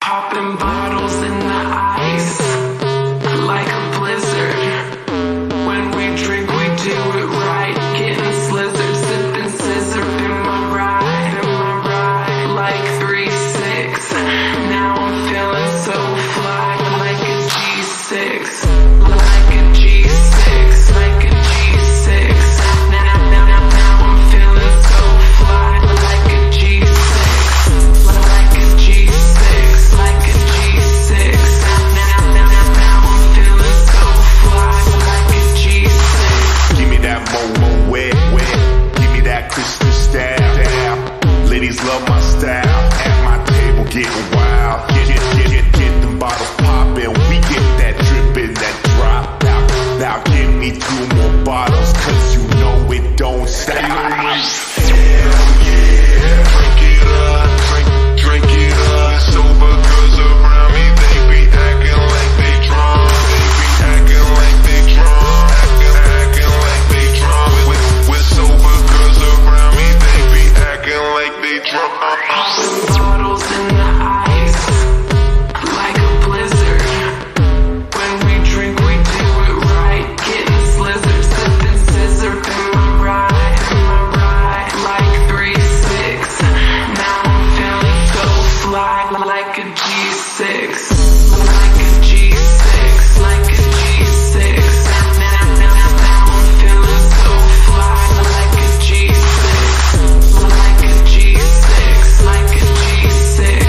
Popping bottles in the ice like a blizzard. When we drink, we do it right. Getting slizzard, sipping scissor in my ride, like 3-6. Now I'm feeling so fly, like a G6, like a G6, like a G6. Now I'm feeling so fly, like a G6, like a G6, like a G6. Now I'm feeling so fly, like a G6. Give me that mo wet. Give me that crystal style. Ladies love my style. At my table getting wild. Get them bottles poppin'. We get that drippin', that drop out. Now give me 2 more bottles, cause you know it don't stop. Hell yeah, drink it up, drink it up. Sober girls around me, they be acting like they drunk. They be acting like they drunk. Acting like they drunk. With sober girls around me, they be acting like they drunk. Bottles in the ice like a blizzard. When we drink, we do it right. Getting slizzard, sipping scissor in my ride, like 3-6. Now I'm feeling so fly, like a G6, like a G6, like a G6. Now I'm feeling so fly, like a G6, like a G6, like a G6.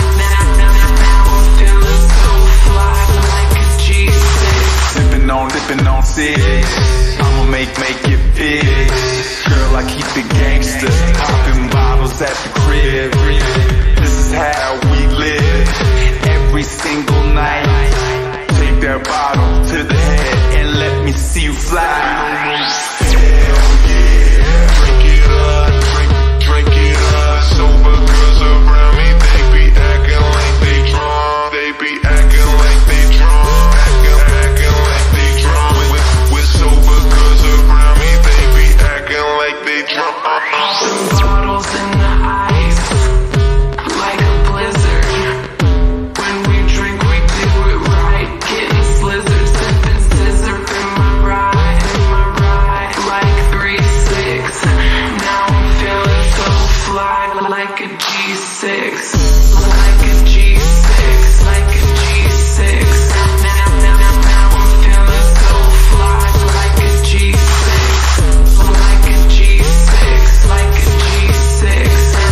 Now I'm feeling so fly, like a G6. Sippin' on six, I'ma make it big. Girl, I keep it gangsta, popping bottles at the crib. This is how we live, every single night. Take that bottle to the head and let me see you fly. Hell yeah, drink it up, drink it up. Sober girls around me, they be acting like they drunk. They be acting like they drunk. Acting like they drunk. With sober girls around me, they be acting like they drunk. Bottles in the ice like a blizzard. When we drink, we do it right. Getting slizzard, sipping scissor in my ride, like 3-6. Now I'm feeling so fly, like a G6, like a G6, like a G6. Now I'm feeling so fly, like a G6, like a G6, like a G6.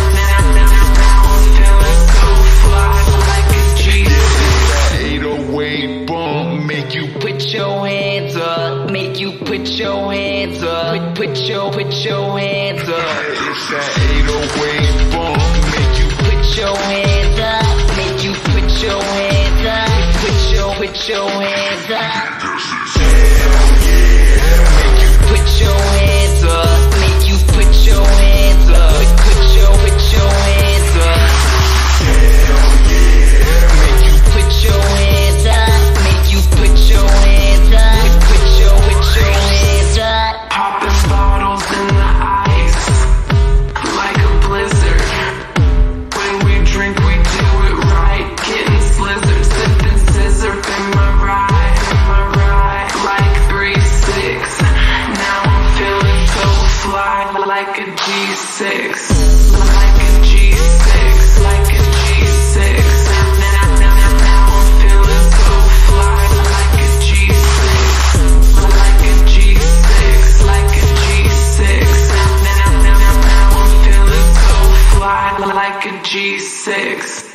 Now I'm feeling so fly, like a G6. 808 bump, make you Put your hands up, make you put your hands up, put your hands up. It's that 808 bump, make you Put your hands up, make you put your hands up, put your hands up. hell yeah. Make you put your hands up, make you put your hands up, put your hands up. Hell yeah. Make you put your hands up, make you put your hands up, put your hands up. Popping bottles in the ice like a blizzard. When we drink, we do it right. Getting slizzard, sipping scissor in my ride, like 3-6. Now I'm feeling so fly, like a G6, like a G6, like a G6. Now I'm feeling so fly, like a G6, like a G6, like a G6. Now I'm feeling so fly, like a G6.